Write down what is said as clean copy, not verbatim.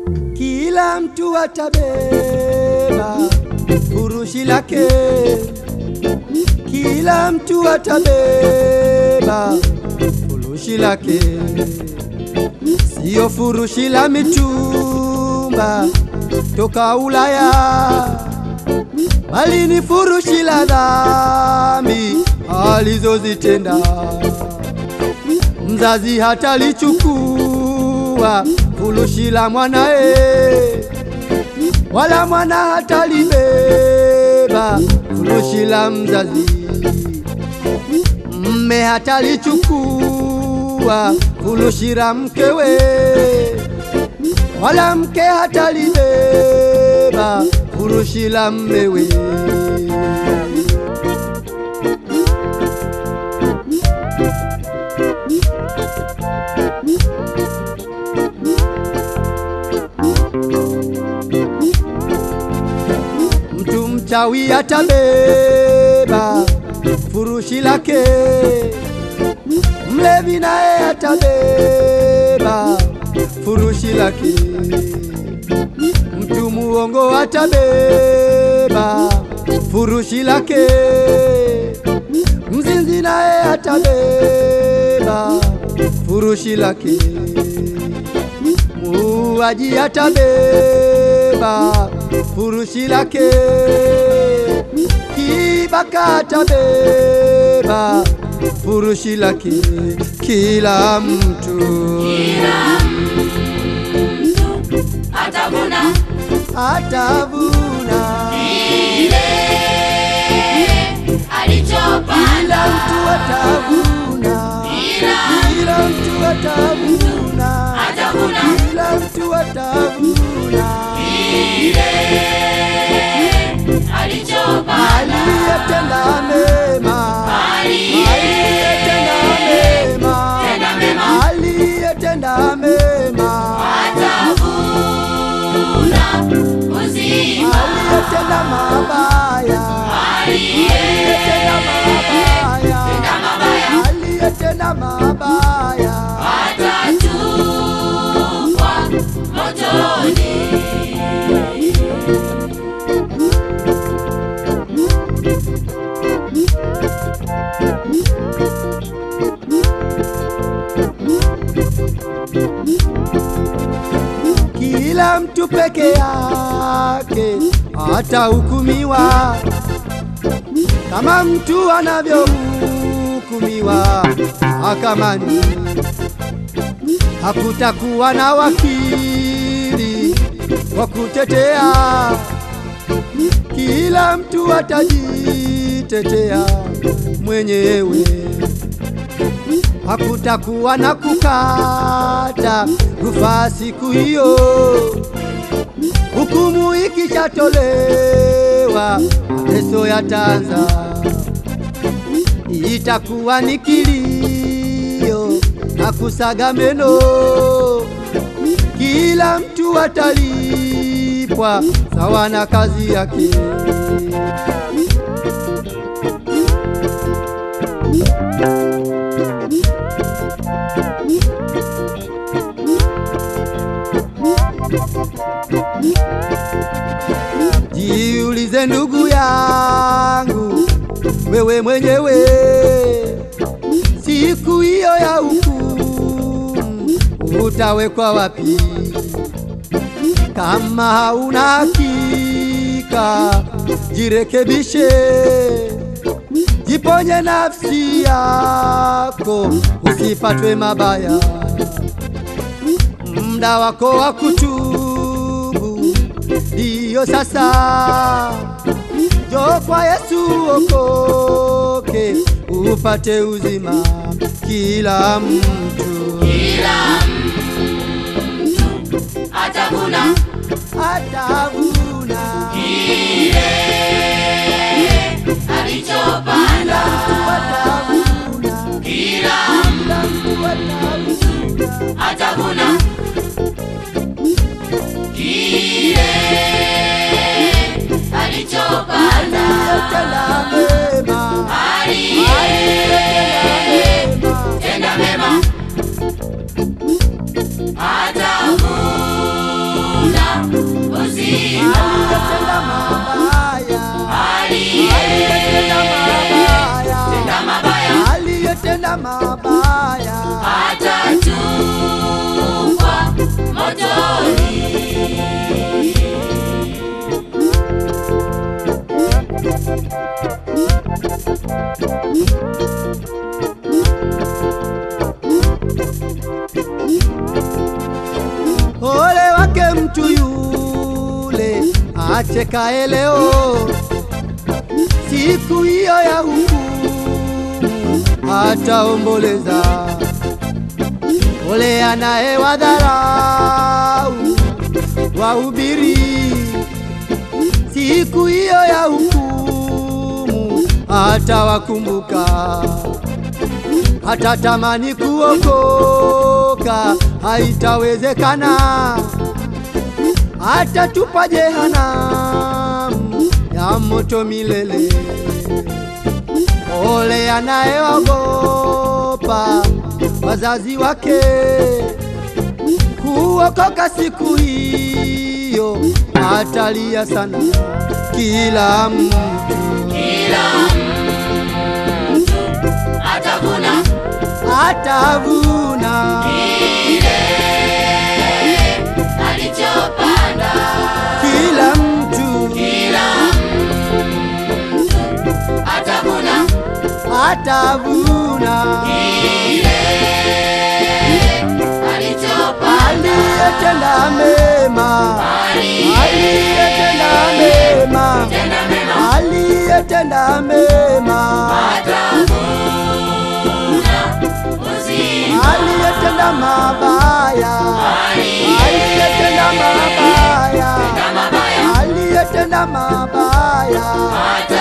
Kila mtu atabeba furushi lake, kila mtu atabeba furushi lake. Sio furushi la mitumba toka Ulaya, bali ni furushi la dhambi alizozitenda. Mzazi hatalichukua furushi la mwanae, wala mwana hatalibeba furushi la mzazi. Mme hatalichukua furushi la mkewe, wala mke hatalibeba furushi la mmewe. Mtu mchawi atabeba furushi lake, mlevi naye atabeba furushi lake. Mtu muongo atabeba furushi lake, mzinzi naye atabeba furushi lake. Muuaji atabeba furushi lake, kibaka atabeba furushi lake. Kila mtu atavuna kile alichopanda. Kila mtu atavuna, kila mtu atavuna, kila mtu atavuna kile alichopanda. Aliyetenda mema, aliyetenda mema, aliyetenda mema atavuna uzima. Aliyetenda mabaya, aliyetenda mabaya, aliyetenda mabaya atatupwa motoni. Kila mtu peke yake atahukumiwa, kama mtu anavyohukumiwa mahakamani. Hakutakuwa na wakili wa kutetea, kila mtu atajitetea mwenyewe. Hakutakuwa na kukata rufaa siku hiyo. Hukumu ikishatolewa, mateso yataanza. Itakuwa ni kilio na kusaga meno, kila mtu atalipwa sawa na kazi yake. Jiulize ndugu yangu, wewe mwenyewe, siku hiyo ya hukumu utawekwa wapi? Kama hauna hakika, jirekebishe, jiponye nafsi yako, usipatwe mabaya. Muda wako wa kutubu ndiyo sasa. Njoo kwa Yesu okoke, upate uzima. Kila mtu atavuna kile alichopanda. Kila mtu atavuna kile alichopanda. Tenda mema atavuna aliyetenda mabaya atatupwa motoni. Ole wake mtu yule achekaye leo, siku hiyo ya hukumu ataomboleza. Ole anayewadharau wahubiri, siku hiyo ya hukumu atawakumbuka. Atatamani kuokoka, haitawezekana, atatupa jehanamu ya moto milele. Ole anayeogopa wazazi wake, kuokoka siku hiyo atalia sana. Kila mtu atavuna kile alichopanda. Kila mtu atavuna kile alichopanda. Aliyetenda mema, aliyetenda mema, aliyetenda mema, aliyetenda mabaya, aliyetenda mabaya, aliyetenda mabaya.